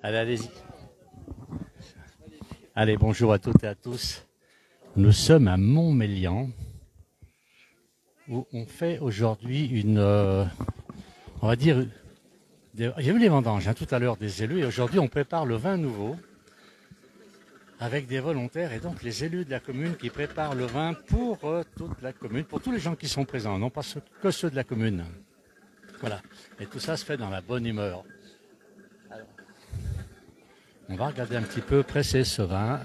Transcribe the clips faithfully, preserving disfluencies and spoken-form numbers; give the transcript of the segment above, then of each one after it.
Allez, allez-y. Allez, bonjour à toutes et à tous. Nous sommes à Montmélian, où on fait aujourd'hui une, euh, on va dire, des, il y a eu les vendanges hein, tout à l'heure des élus, et aujourd'hui on prépare le vin nouveau avec des volontaires, et donc les élus de la commune qui préparent le vin pour euh, toute la commune, pour tous les gens qui sont présents, non pas ceux, que ceux de la commune. Voilà, et tout ça se fait dans la bonne humeur. Alors, on va regarder un petit peu presser ce vin.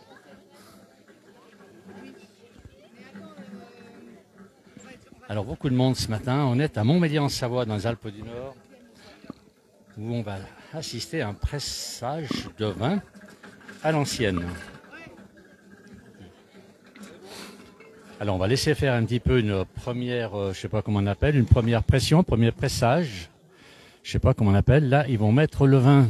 Alors beaucoup de monde ce matin, on est à Montmélian-en-Savoie dans les Alpes du Nord, où on va assister à un pressage de vin à l'ancienne. Alors on va laisser faire un petit peu une première, euh, je sais pas comment on appelle, une première pression, premier pressage, je sais pas comment on appelle. Là ils vont mettre le vin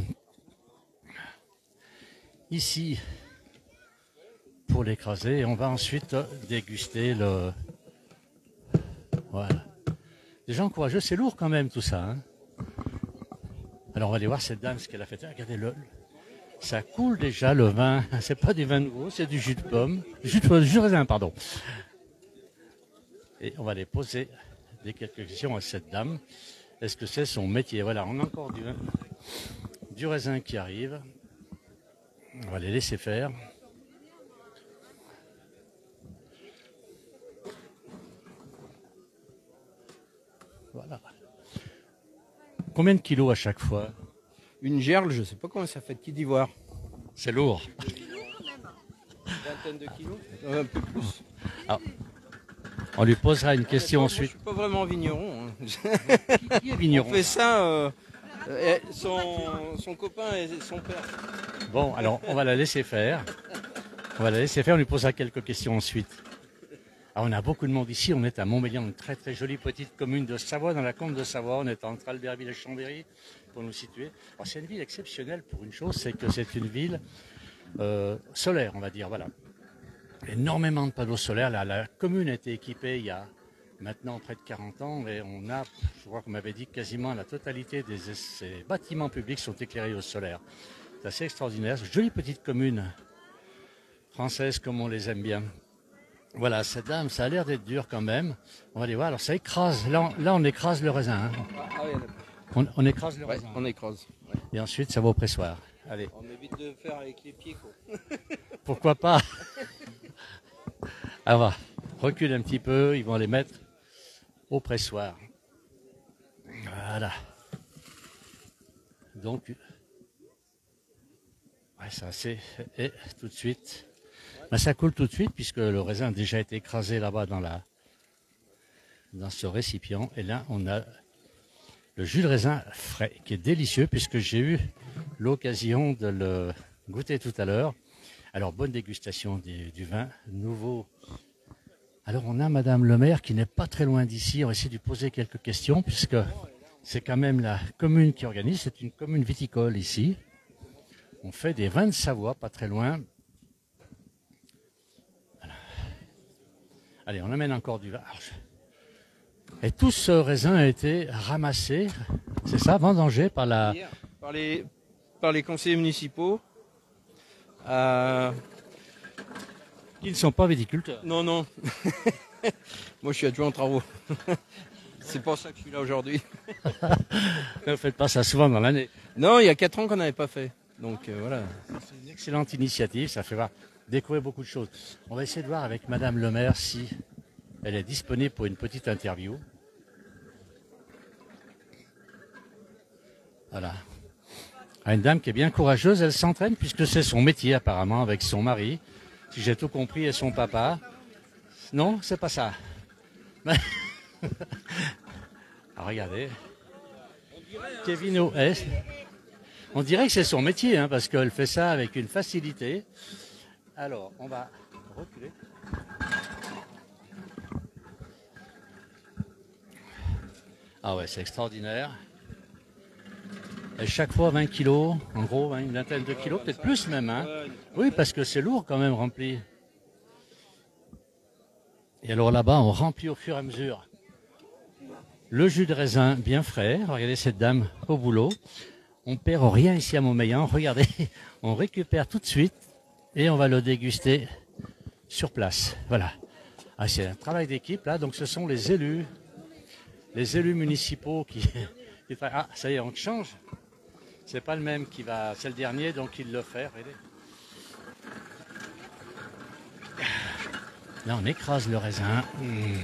ici pour l'écraser et on va ensuite déguster le... Voilà. Des gens courageux, c'est lourd quand même tout ça. Hein. Alors on va aller voir cette dame ce qu'elle a fait. Regardez le, ça coule déjà le vin. C'est pas du vin nouveau, c'est du jus de pomme, jus de, jus de raisin pardon. Et on va aller poser des quelques questions à cette dame. Est-ce que c'est son métier? Voilà, on a encore du vin, du raisin qui arrive. On va les laisser faire. Voilà. Combien de kilos à chaque fois? Une gerle, je ne sais pas comment ça fait de qui d'ivoire. C'est lourd. Une vingtaine de kilos, euh, un peu plus. Alors, on lui posera une question moi, ensuite. Moi, je ne suis pas vraiment vigneron. Hein. Qui est vigneron? On fait ça, euh, euh, son, son copain et son père. Bon, alors on va la laisser faire. On va la laisser faire, on lui posera quelques questions ensuite. Alors, on a beaucoup de monde ici, on est à Montmélian, une très très jolie petite commune de Savoie, dans la Comte de Savoie, on est entre Albertville et Chambéry, pour nous situer. Alors, c'est une ville exceptionnelle pour une chose, c'est que c'est une ville euh, solaire, on va dire, voilà. Énormément de panneaux solaires, la, la commune a été équipée il y a maintenant près de quarante ans, et on a, je crois qu'on m'avait dit, quasiment la totalité des ces bâtiments publics sont éclairés au solaire. C'est assez extraordinaire, jolie petite commune française comme on les aime bien. Voilà, cette dame, ça a l'air d'être dur quand même. On va aller voir. Alors ça écrase. Là, on, là, on écrase le raisin. Hein. Ah, oui, on, on écrase le ouais, raisin. On écrase. Ouais. Et ensuite, ça va au pressoir. Allez. On évite de faire avec les pieds, quoi. Pourquoi pas? Alors, on va recule un petit peu. Ils vont les mettre au pressoir. Voilà. Donc, ouais, ça c'est et tout de suite. Ben, ça coule tout de suite puisque le raisin a déjà été écrasé là-bas dans la dans ce récipient. Et là, on a le jus de raisin frais qui est délicieux puisque j'ai eu l'occasion de le goûter tout à l'heure. Alors, bonne dégustation du, du vin nouveau. Alors, on a Madame le maire qui n'est pas très loin d'ici. On va essayer de lui poser quelques questions puisque c'est quand même la commune qui organise. C'est une commune viticole ici. On fait des vins de Savoie, pas très loin. Allez, on amène encore du vin. Et tout ce raisin a été ramassé, c'est ça, vendangé par la... Par les, par les conseillers municipaux. Euh... Ils ne sont pas viticulteurs. Non, non. Moi, je suis adjoint aux travaux. C'est pour ça que je suis là aujourd'hui. Ne faites pas ça souvent dans l'année. Non, il y a quatre ans qu'on n'avait pas fait. Donc euh, voilà. C'est une excellente initiative, ça fait voir, découvrir beaucoup de choses. On va essayer de voir avec Madame le maire si elle est disponible pour une petite interview. Voilà. Une dame qui est bien courageuse, elle s'entraîne puisque c'est son métier apparemment avec son mari, si j'ai tout compris, et son papa. Non, c'est pas ça. Alors, regardez. Kevin O S. On dirait que c'est son métier, hein, parce qu'elle fait ça avec une facilité. Alors, on va reculer. Ah ouais, c'est extraordinaire. Et chaque fois vingt kilos, en gros, une vingtaine de kilos, peut-être plus même. Hein. Oui, parce que c'est lourd quand même rempli. Et alors là-bas, on remplit au fur et à mesure le jus de raisin bien frais. Regardez cette dame au boulot. On perd rien ici à Montmélian. Regardez, on récupère tout de suite et on va le déguster sur place. Voilà. Ah, c'est un travail d'équipe là. Donc ce sont les élus, les élus municipaux qui. qui tra- ah, ça y est, on change. C'est pas le même qui va. C'est le dernier, donc il le fait. Regardez. Là, on écrase le raisin. Mmh.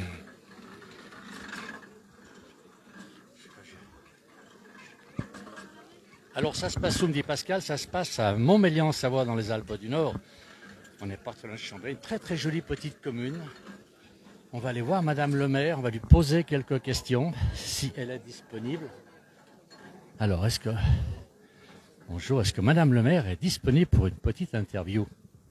Alors ça se passe où, me dit Pascal, ça se passe à Montmélian-Savoie dans les Alpes du Nord. On est pas très loin de Chambéry, une très très jolie petite commune. On va aller voir Madame le maire, on va lui poser quelques questions, si elle est disponible. Alors, est-ce que... Bonjour, est-ce que Madame le maire est disponible pour une petite interview?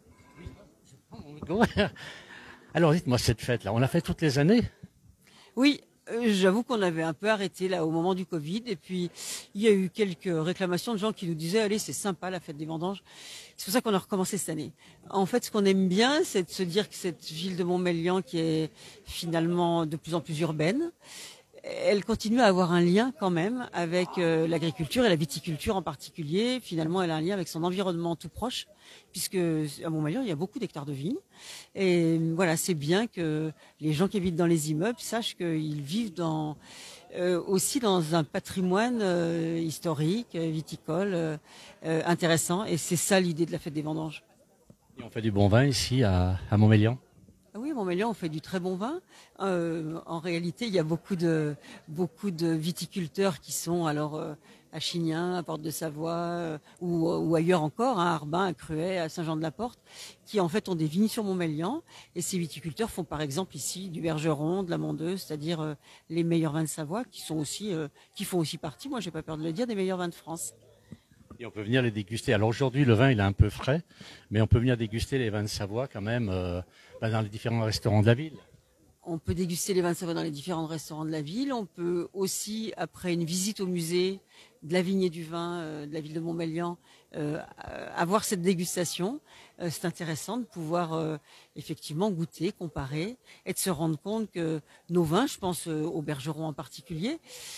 Alors, dites-moi, cette fête-là, on l'a fait toutes les années? Oui, euh, j'avoue qu'on avait un peu arrêté là au moment du Covid et puis il y a eu quelques réclamations de gens qui nous disaient allez, c'est sympa la fête des vendanges. C'est pour ça qu'on a recommencé cette année. En fait, ce qu'on aime bien, c'est de se dire que cette ville de Montmélian qui est finalement de plus en plus urbaine, elle continue à avoir un lien quand même avec euh, l'agriculture et la viticulture en particulier. Finalement, elle a un lien avec son environnement tout proche, puisque à Montmélian, il y a beaucoup d'hectares de vignes. Et voilà, c'est bien que les gens qui habitent dans les immeubles sachent qu'ils vivent dans, euh, aussi dans un patrimoine euh, historique, viticole, euh, euh, intéressant. Et c'est ça l'idée de la fête des vendanges. Et on fait du bon vin ici à, à Montmélian? Oui, à Montmélian, on fait du très bon vin. Euh, en réalité, il y a beaucoup de beaucoup de viticulteurs qui sont alors euh, à Chignin, à Porte de Savoie euh, ou, ou ailleurs encore, hein, à Arbin, à Cruet, à Saint-Jean-de-la-Porte, qui en fait ont des vignes sur Montmélian. Et ces viticulteurs font par exemple ici du Bergeron, de la Mondeuse, c'est-à-dire euh, les meilleurs vins de Savoie, qui sont aussi euh, qui font aussi partie, moi j'ai pas peur de le dire, des meilleurs vins de France. Et on peut venir les déguster. Alors aujourd'hui, le vin, il est un peu frais, mais on peut venir déguster les vins de Savoie quand même euh, bah, dans les différents restaurants de la ville. On peut déguster les vins de Savoie dans les différents restaurants de la ville. On peut aussi, après une visite au musée de la vigne et du vin euh, de la ville de Montmélian, euh, avoir cette dégustation. Euh, c'est intéressant de pouvoir euh, effectivement goûter, comparer et de se rendre compte que nos vins, je pense euh, au Bergeron en particulier,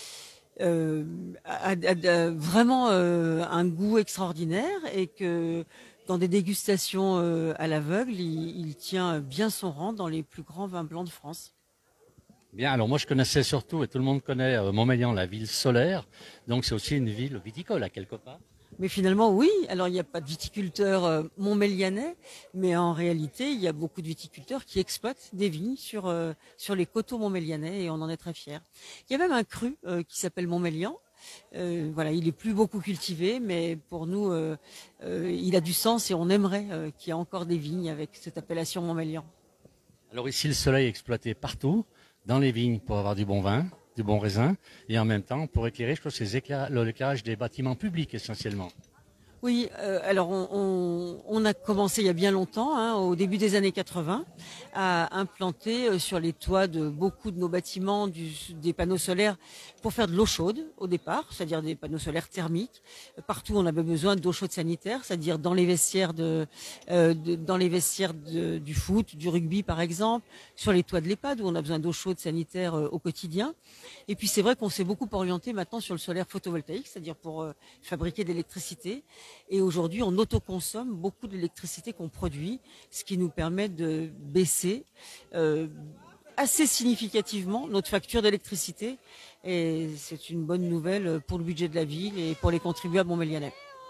euh, a, a, a vraiment euh, un goût extraordinaire et que dans des dégustations euh, à l'aveugle, il, il tient bien son rang dans les plus grands vins blancs de France. Bien, alors moi je connaissais surtout, et tout le monde connaît euh, Montmélian, la ville solaire, donc c'est aussi une ville viticole à quelque part. Mais finalement, oui. Alors, il n'y a pas de viticulteurs euh, montmélianais, mais en réalité, il y a beaucoup de viticulteurs qui exploitent des vignes sur euh, sur les coteaux montmélianais et on en est très fiers. Il y a même un cru euh, qui s'appelle Montmélian. Euh, voilà, il est plus beaucoup cultivé, mais pour nous, euh, euh, il a du sens et on aimerait euh, qu'il y ait encore des vignes avec cette appellation Montmélian. Alors ici, le soleil est exploité partout, dans les vignes pour avoir du bon vin, du bon raisin, et en même temps pour éclairer, je pense, c'est l'éclairage des bâtiments publics essentiellement. Oui, euh, alors on, on, on a commencé il y a bien longtemps, hein, au début des années quatre-vingts, à implanter euh, sur les toits de beaucoup de nos bâtiments du, des panneaux solaires pour faire de l'eau chaude au départ, c'est-à-dire des panneaux solaires thermiques. Partout on avait besoin d'eau chaude sanitaire, c'est-à-dire dans les vestiaires de, euh, de dans les vestiaires de, du foot, du rugby par exemple, sur les toits de l'EHPAD où on a besoin d'eau chaude sanitaire euh, au quotidien. Et puis c'est vrai qu'on s'est beaucoup orienté maintenant sur le solaire photovoltaïque, c'est-à-dire pour euh, fabriquer de l'électricité. Et aujourd'hui, on autoconsomme beaucoup de l'électricité qu'on produit, ce qui nous permet de baisser euh, assez significativement notre facture d'électricité. Et c'est une bonne nouvelle pour le budget de la ville et pour les contribuables montmélianais.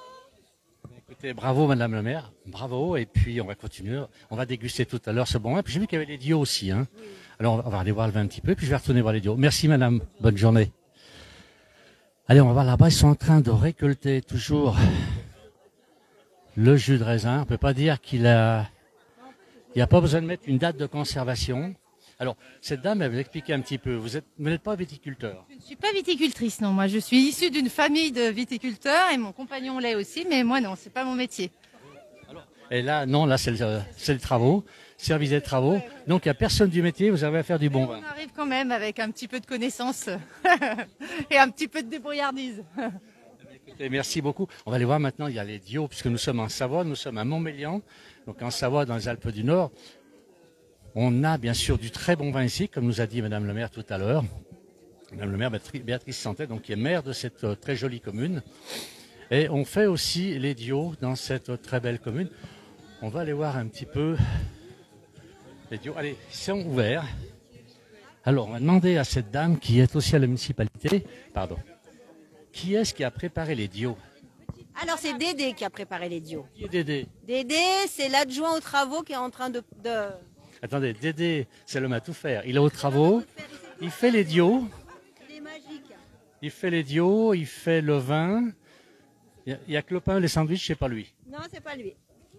Écoutez, bravo Madame le maire, bravo. Et puis on va continuer, on va déguster tout à l'heure ce bon vin. Puis j'ai vu qu'il y avait les Dios aussi. Hein. Oui. Alors on va aller voir le vin un petit peu, puis je vais retourner voir les Dios. Merci Madame, bonne journée. Allez, on va voir là-bas, ils sont en train de récolter toujours le jus de raisin. On ne peut pas dire qu'il a, il n'y a pas besoin de mettre une date de conservation. Alors, cette dame, elle va expliquer un petit peu. Vous êtes, vous n'êtes pas viticulteur? Je ne suis pas viticultrice, non. Moi, je suis issue d'une famille de viticulteurs et mon compagnon l'est aussi, mais moi, non, c'est pas mon métier. Alors, et là, non, là, c'est le, c'est le travaux, service des travaux. Donc, il n'y a personne du métier, vous avez à faire du bon vin. On arrive quand même avec un petit peu de connaissance et un petit peu de débrouillardise. Écoutez, merci beaucoup. On va aller voir maintenant, il y a les Dios, puisque nous sommes en Savoie, nous sommes à Montmélian, donc en Savoie, dans les Alpes du Nord. On a bien sûr du très bon vin ici, comme nous a dit Madame le maire tout à l'heure. Madame le maire Béatrice Santet, donc qui est maire de cette euh, très jolie commune. Et on fait aussi les dios dans cette très belle commune. On va aller voir un petit peu les dios. Allez, ils sont ouverts. Alors, on va demander à cette dame qui est aussi à la municipalité, pardon, qui est-ce qui a préparé les dios? Alors c'est Dédé qui a préparé les dios. Qui est Dédé? Dédé, c'est l'adjoint aux travaux qui est en train de... de... Attendez, Dédé, c'est l'homme à tout faire. Il est aux travaux, il fait les dios, Il est magique. il fait les dios, il fait le vin. Il y a que le pain, les sandwichs, c'est pas lui. Non, c'est pas lui.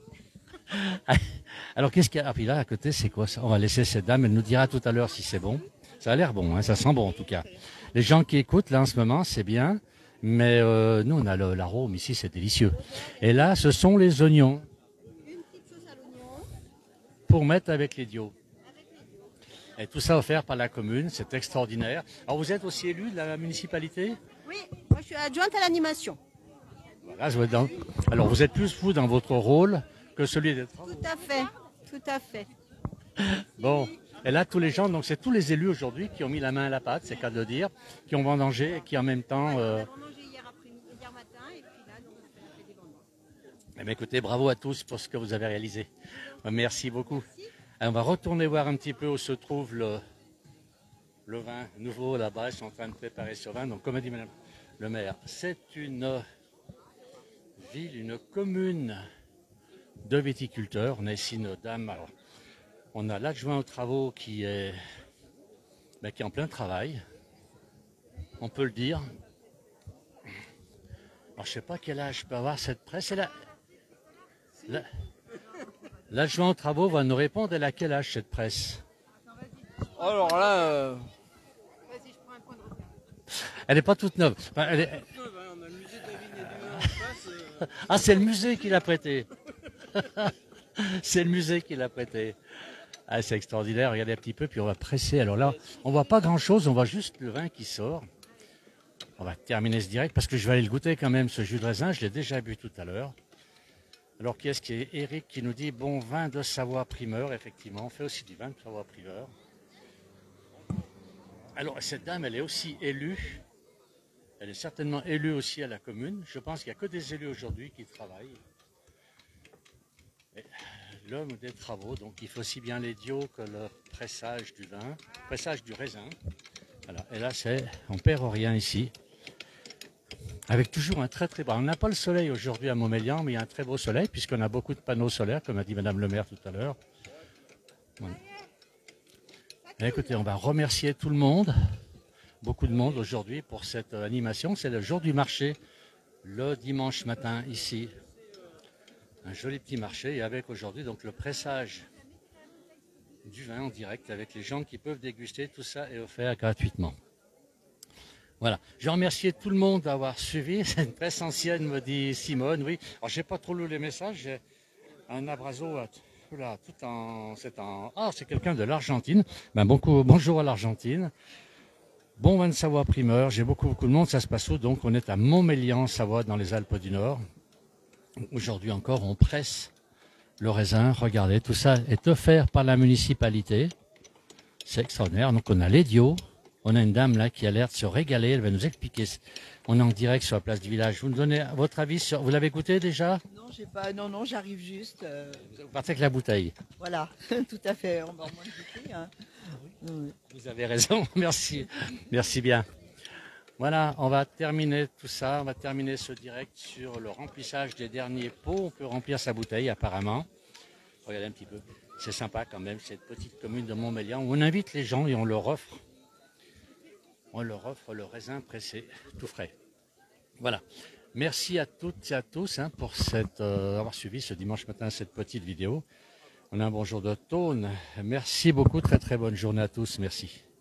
Alors qu'est-ce qu'il y a? Ah, puis là, à côté, c'est quoi ça? On va laisser cette dame, elle nous dira tout à l'heure si c'est bon. Ça a l'air bon, hein, ça sent bon en tout cas. Les gens qui écoutent là en ce moment, c'est bien. Mais euh, nous, on a le- l'arôme ici, c'est délicieux. Et là, ce sont les oignons Une petite sauce à l'oignon. pour mettre avec les dios. Et tout ça offert par la commune, c'est extraordinaire. Alors vous êtes aussi élu de la municipalité? Oui, moi je suis adjointe à l'animation. Voilà, je vois dans- Alors vous êtes plus vous dans votre rôle que celui d'être. Tout à fait, tout à fait. Bon, et là, tous les gens, donc c'est tous les élus aujourd'hui qui ont mis la main à la pâte, c'est qu'à le dire, qui ont vendangé et qui en même temps... euh, On a mangé hier, après, hier matin et puis là, nous, on fait, on fait des vendanges. Eh bien, écoutez, bravo à tous pour ce que vous avez réalisé. Merci beaucoup. Alors, on va retourner voir un petit peu où se trouve le, le vin nouveau là-bas. Ils sont en train de préparer ce vin. Donc, comme a dit Madame le maire, c'est une ville, une commune de viticulteurs. On a ici une dame. Alors, on a l'adjoint aux travaux qui est, ben, qui est en plein travail. On peut le dire. Alors, je ne sais pas quel âge peut avoir cette presse. C'est la... la- L'adjoint aux travaux va nous répondre. Elle a quel âge cette presse? Alors là, euh, Elle n'est pas toute neuve. Enfin, elle est- on a le musée de la vigne et du vin en face. euh, Ah, c'est le musée qui l'a prêté. C'est le musée qui l'a prêté. Ah, c'est extraordinaire. Regardez un petit peu, puis on va presser. Alors là, on voit pas grand-chose. On voit juste le vin qui sort. On va terminer ce direct parce que je vais aller le goûter quand même, ce jus de raisin. Je l'ai déjà bu tout à l'heure. Alors, qui est-ce qui est? Eric qui nous dit bon vin de Savoie primeur. Effectivement, on fait aussi du vin de Savoie primeur. Alors, cette dame, elle est aussi élue. Elle est certainement élue aussi à la commune. Je pense qu'il n'y a que des élus aujourd'hui qui travaillent. Et l'homme des travaux, donc il faut aussi bien les dios que le pressage du vin, pressage du raisin. Voilà. Et là, c'est, on perd rien ici. Avec toujours un très très beau. On n'a pas le soleil aujourd'hui à Montmélian, mais il y a un très beau soleil puisqu'on a beaucoup de panneaux solaires, comme a dit Madame le maire tout à l'heure. Voilà. Et écoutez, on va remercier tout le monde, beaucoup de monde aujourd'hui pour cette animation. C'est le jour du marché, le dimanche matin ici. Un joli petit marché et avec aujourd'hui donc le pressage du vin en direct avec les gens qui peuvent déguster. Tout ça est offert gratuitement. Voilà. Je remercie tout le monde d'avoir suivi. C'est une presse ancienne, me dit Simone. Oui. Alors, j'ai pas trop lu les messages. J'ai un abrazo à là, tout en, c'est en, ah, c'est quelqu'un de l'Argentine. Ben, beaucoup, bonjour à l'Argentine. Bon vin de Savoie primeur. J'ai beaucoup, beaucoup de monde. Ça se passe où? Donc, on est à Montmélian, Savoie, dans les Alpes du Nord. Aujourd'hui encore, on presse le raisin. Regardez, tout ça est offert par la municipalité. C'est extraordinaire. Donc, on a l'idiot. On a une dame là qui a l'air de se régaler. Elle va nous expliquer. On est en direct sur la place du village. Vous nous donnez votre avis sur... Vous l'avez goûté déjà? Non, j'ai pas. Non, non, j'arrive juste. euh, Vous partez avec la bouteille. Voilà, tout à fait. On va au moins le goûter. Hein. Oui. Vous avez raison. Merci. Merci bien. Voilà, on va terminer tout ça. On va terminer ce direct sur le remplissage des derniers pots. On peut remplir sa bouteille apparemment. Regardez un petit peu. C'est sympa quand même, cette petite commune de Montmélian où on invite les gens et on leur offre. On leur offre le raisin pressé, tout frais. Voilà. Merci à toutes et à tous hein, pour cette, euh, avoir suivi ce dimanche matin cette petite vidéo. On a un bonjour de Tône. Merci beaucoup. Très très bonne journée à tous. Merci.